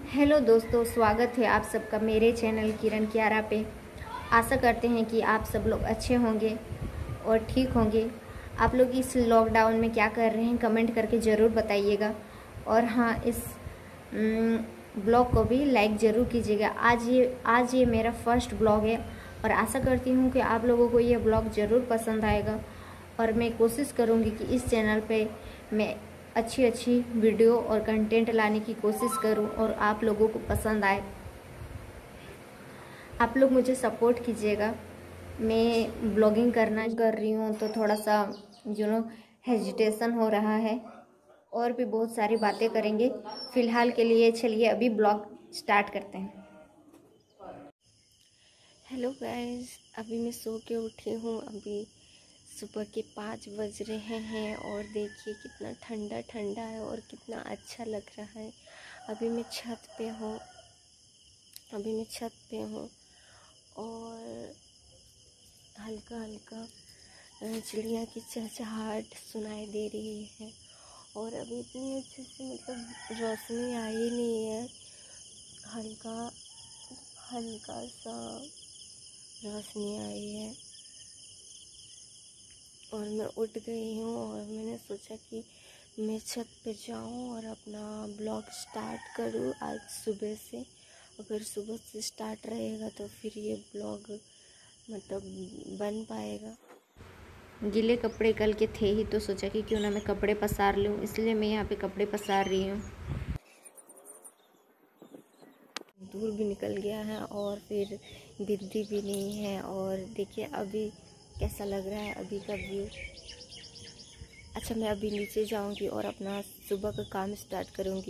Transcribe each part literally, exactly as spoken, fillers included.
Hello दोस्तों, स्वागत है आप सबका मेरे चैनल किरण कियारा पे। आशा करते हैं कि आप सब लोग अच्छे होंगे और ठीक होंगे। आप लोग इस लॉकडाउन में क्या कर रहे हैं कमेंट करके ज़रूर बताइएगा। और हाँ, इस ब्लॉग को भी लाइक ज़रूर कीजिएगा। आज ये आज ये मेरा फर्स्ट ब्लॉग है और आशा करती हूँ कि आप लोगों को ये ब्लॉग ज़रूर पसंद आएगा। और मैं कोशिश करूँगी कि इस चैनल पे मैं अच्छी अच्छी वीडियो और कंटेंट लाने की कोशिश करूं और आप लोगों को पसंद आए। आप लोग मुझे सपोर्ट कीजिएगा। मैं ब्लॉगिंग करना कर रही हूं तो थोड़ा सा यू नो हेजिटेशन हो रहा है। और भी बहुत सारी बातें करेंगे। फ़िलहाल के लिए चलिए अभी ब्लॉग स्टार्ट करते हैं। हेलो गाइस, अभी मैं सो के उठी हूँ। अभी सुबह के पाँच बज रहे हैं और देखिए कितना ठंडा ठंडा है और कितना अच्छा लग रहा है। अभी मैं छत पे हूँ अभी मैं छत पे हूँ और हल्का हल्का चिड़िया की चहचहाहट सुनाई दे रही है। और अभी इतनी अच्छे से मतलब रोशनी आई नहीं है, हल्का हल्का सा रोशनी आई है। और मैं उठ गई हूँ और मैंने सोचा कि मैं छत पे जाऊँ और अपना ब्लॉग स्टार्ट करूँ आज सुबह से। अगर सुबह से स्टार्ट रहेगा तो फिर ये ब्लॉग मतलब बन पाएगा। गीले कपड़े कल के थे ही तो सोचा कि क्यों ना मैं कपड़े पसार लूँ, इसलिए मैं यहाँ पे कपड़े पसार रही हूँ। दूर भी निकल गया है और फिर बिजली भी नहीं है। और देखिए अभी कैसा लग रहा है अभी का व्यू। अच्छा, मैं अभी नीचे जाऊंगी और अपना सुबह का काम स्टार्ट करूंगी।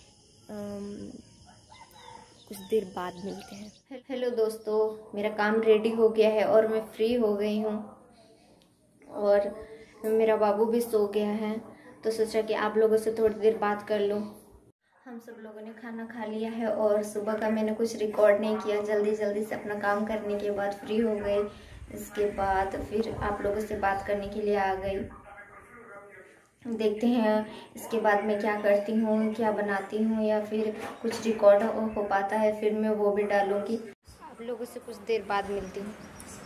कुछ देर बाद मिलते हैं। हेलो दोस्तों, मेरा काम रेडी हो गया है और मैं फ्री हो गई हूँ। और मेरा बाबू भी सो गया है तो सोचा कि आप लोगों से थोड़ी देर बात कर लूँ। हम सब लोगों ने खाना खा लिया है और सुबह का मैंने कुछ रिकॉर्ड नहीं किया। जल्दी जल्दी से अपना काम करने के बाद फ्री हो गई। इसके बाद फिर आप लोगों से बात करने के लिए आ गई। देखते हैं इसके बाद मैं क्या करती हूँ, क्या बनाती हूँ, या फिर कुछ रिकॉर्ड हो पाता है फिर मैं वो भी डालूँगी। आप लोगों से कुछ देर बाद मिलती हूँ।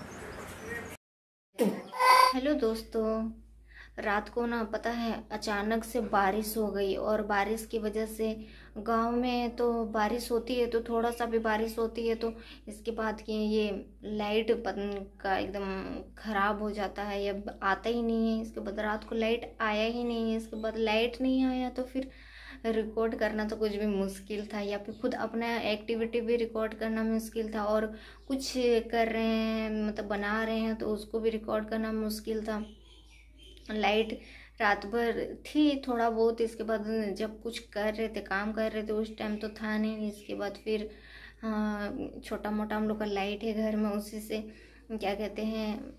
हेलो दोस्तों, रात को ना पता है अचानक से बारिश हो गई और बारिश की वजह से गांव में तो बारिश होती है तो थोड़ा सा भी बारिश होती है तो इसके बाद कि ये लाइट का एकदम ख़राब हो जाता है या आता ही नहीं है। इसके बाद रात को लाइट आया ही नहीं है। इसके बाद लाइट नहीं आया तो फिर रिकॉर्ड करना तो कुछ भी मुश्किल था, या फिर खुद अपना एक्टिविटी भी रिकॉर्ड करना मुश्किल था। और कुछ कर रहे हैं मतलब बना रहे हैं तो उसको भी रिकॉर्ड करना मुश्किल था। लाइट रात भर थी थोड़ा बहुत। इसके बाद जब कुछ कर रहे थे काम कर रहे थे उस टाइम तो था नहीं। इसके बाद फिर हाँ, छोटा मोटा हम लोग का लाइट है घर में, उसी से क्या कहते हैं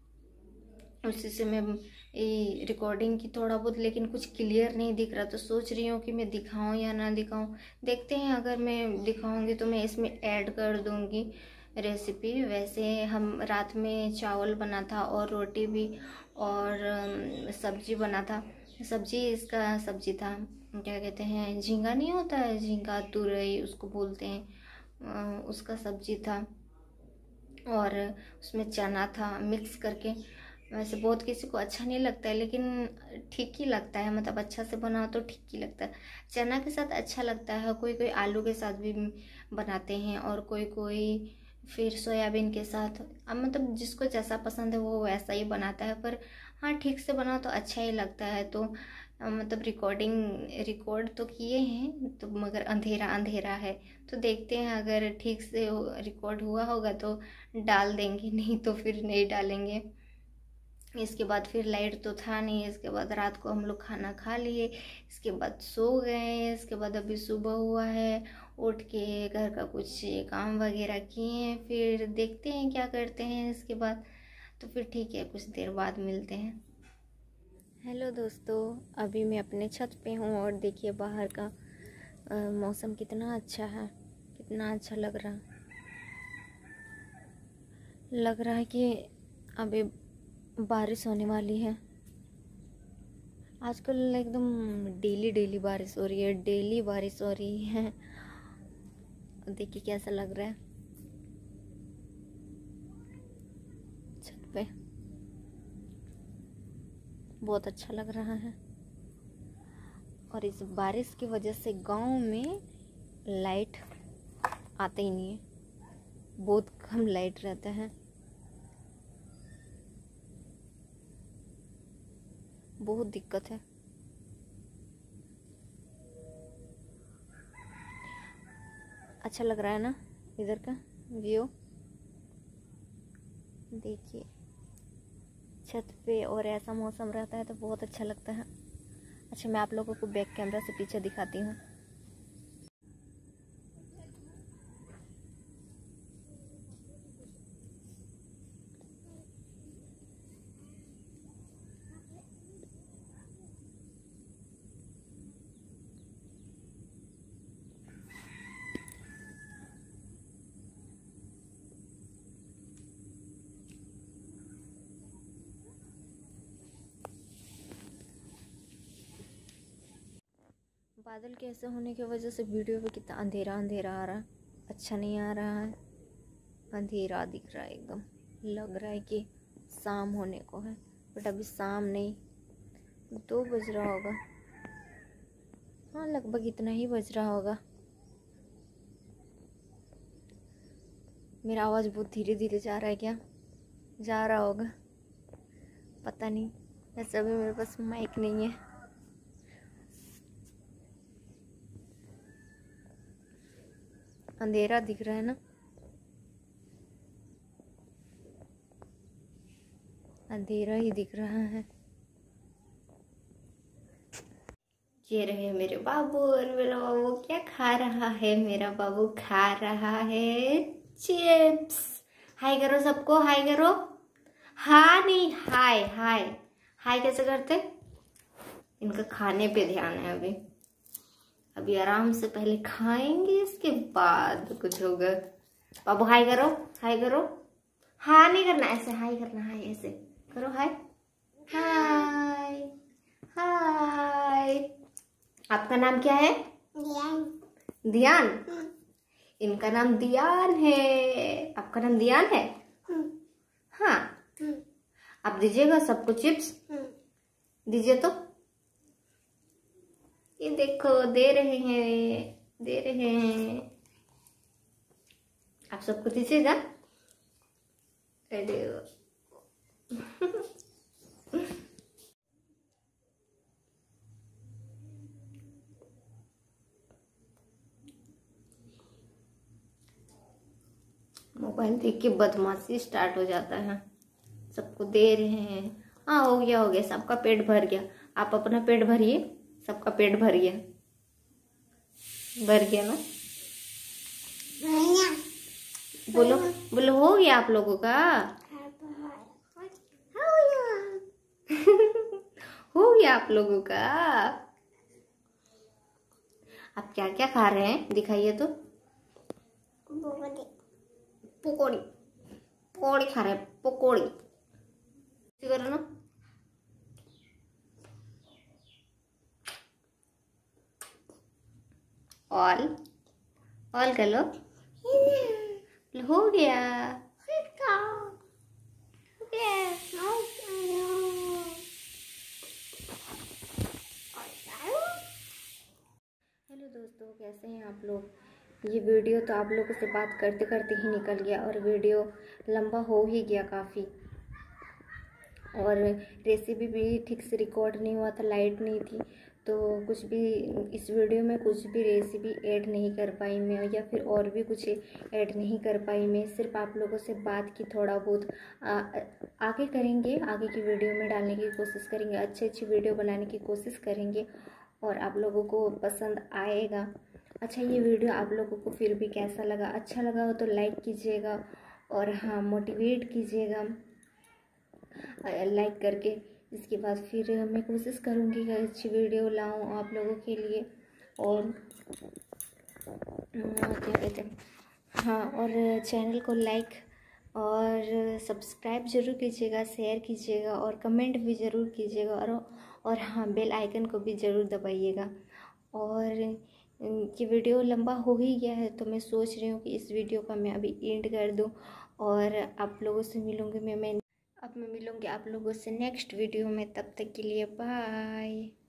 उसी से मैं ये रिकॉर्डिंग की थोड़ा बहुत, लेकिन कुछ क्लियर नहीं दिख रहा तो सोच रही हूँ कि मैं दिखाऊं या ना दिखाऊं। देखते हैं, अगर मैं दिखाऊंगी तो मैं इसमें ऐड कर दूंगी रेसिपी। वैसे हम रात में चावल बना था और रोटी भी और सब्जी बना था। सब्जी इसका सब्जी था क्या कहते हैं, झींगा नहीं होता है, झींगा तुरई उसको बोलते हैं, उसका सब्जी था। और उसमें चना था मिक्स करके। वैसे बहुत किसी को अच्छा नहीं लगता है लेकिन ठीक ही लगता है, मतलब अच्छा से बनाओ तो ठीक ही लगता है। चना के साथ अच्छा लगता है, कोई कोई आलू के साथ भी बनाते हैं और कोई कोई फिर सोयाबीन के साथ। अब मतलब जिसको जैसा पसंद है वो वैसा ही बनाता है, पर हाँ ठीक से बनाओ तो अच्छा ही लगता है। तो मतलब रिकॉर्डिंग रिकॉर्ड तो किए हैं तो मगर अंधेरा अंधेरा है तो देखते हैं, अगर ठीक से रिकॉर्ड हुआ होगा तो डाल देंगे, नहीं तो फिर नहीं डालेंगे। इसके बाद फिर लाइट तो था नहीं। इसके बाद रात को हम लोग खाना खा लिए, इसके बाद सो गए। इसके बाद अभी सुबह हुआ है, उठ के घर का कुछ काम वगैरह किए हैं, फिर देखते हैं क्या करते हैं इसके बाद। तो फिर ठीक है, कुछ देर बाद मिलते हैं। हेलो दोस्तों, अभी मैं अपने छत पे हूँ और देखिए बाहर का आ, मौसम कितना अच्छा है, कितना अच्छा लग रहा लग रहा है कि अभी बारिश होने वाली है। आजकल एकदम डेली डेली बारिश हो रही है, डेली बारिश हो रही है। देखिए कैसा लग रहा है छत पे, बहुत अच्छा लग रहा है। और इस बारिश की वजह से गांव में लाइट आते ही नहीं है, बहुत कम लाइट रहता है, बहुत दिक्कत है। अच्छा लग रहा है ना इधर का व्यू, देखिए छत पे और ऐसा मौसम रहता है तो बहुत अच्छा लगता है। अच्छा, मैं आप लोगों को बैक कैमरा से पीछे दिखाती हूँ। बादल के ऐसे होने की वजह से वीडियो पे कितना अंधेरा अंधेरा आ रहा है, अच्छा नहीं आ रहा है, अंधेरा दिख रहा है एकदम, लग रहा है कि शाम होने को है, बट अभी शाम नहीं, दो बज रहा होगा, हाँ लगभग इतना ही बज रहा होगा। मेरा आवाज़ बहुत धीरे धीरे जा रहा है, क्या जा रहा होगा पता नहीं, वैसे अभी मेरे पास माइक नहीं है। अंधेरा दिख रहा है ना, अंधेरा ही दिख रहा है। ये रहे मेरे बाबू, और मेरा बाबू क्या खा रहा है? मेरा बाबू खा रहा है चिप्स। हाय करो सबको, हाय करो। हाँ नहीं, हाय हाय हाय कैसे करते? इनका खाने पे ध्यान है अभी, अभी आराम से पहले खाएंगे, इसके बाद कुछ होगा। बाबू हाय करो, हाय करो। हाँ नहीं करना, ऐसे हाय करना, हाय ऐसे करो, हाय हाय हाय। आपका नाम क्या है? दियान। दियान? इनका नाम दियान है। आपका नाम दियान है? हाँ। आप दीजिएगा सबको चिप्स, दीजिए तो। ये देखो दे रहे हैं, दे रहे हैं, आप सबको दीजिएगा। अरे मोबाइल देख के बदमाशी स्टार्ट हो जाता है। सबको दे रहे हैं। हाँ हो गया हो गया, सबका पेट भर गया। आप अपना पेट भरिए, सबका पेट भर गया, भर गया ना? बोलो बोलो, हो गया आप लोगों का? हो गया आप लोगों का? आप क्या क्या खा रहे हैं दिखाइए तो। पकौड़ी, पकौड़ी खा रहे हैं, पकौड़ी करो ना। ऑल ऑल कर लो। हो गया, हेलो दोस्तों, कैसे हैं आप लोग? ये वीडियो तो आप लोगों से बात करते करते ही निकल गया और वीडियो लंबा हो ही गया काफ़ी, और रेसिपी भी ठीक से रिकॉर्ड नहीं हुआ था, लाइट नहीं थी, तो कुछ भी इस वीडियो में कुछ भी रेसिपी ऐड नहीं कर पाई मैं, या फिर और भी कुछ ऐड नहीं कर पाई मैं। सिर्फ आप लोगों से बात की, थोड़ा बहुत आ, आगे करेंगे, आगे की वीडियो में डालने की कोशिश करेंगे, अच्छी अच्छी वीडियो बनाने की कोशिश करेंगे और आप लोगों को पसंद आएगा। अच्छा, ये वीडियो आप लोगों को फिर भी कैसा लगा? अच्छा लगा हो तो लाइक कीजिएगा, और हाँ मोटिवेट कीजिएगा लाइक करके। इसके बाद फिर मैं कोशिश करूँगी कि अच्छी वीडियो लाऊं आप लोगों के लिए, और क्या कहते हैं, हाँ, और चैनल को लाइक और सब्सक्राइब ज़रूर कीजिएगा, शेयर कीजिएगा और कमेंट भी ज़रूर कीजिएगा, और और हाँ बेल आइकन को भी ज़रूर दबाइएगा। और कि वीडियो लंबा हो ही गया है, तो मैं सोच रही हूँ कि इस वीडियो का मैं अभी एंड कर दूँ और आप लोगों से मिलूँगी मैं मैं अब मैं मिलूँगी आप लोगों से नेक्स्ट वीडियो में। तब तक के लिए बाय।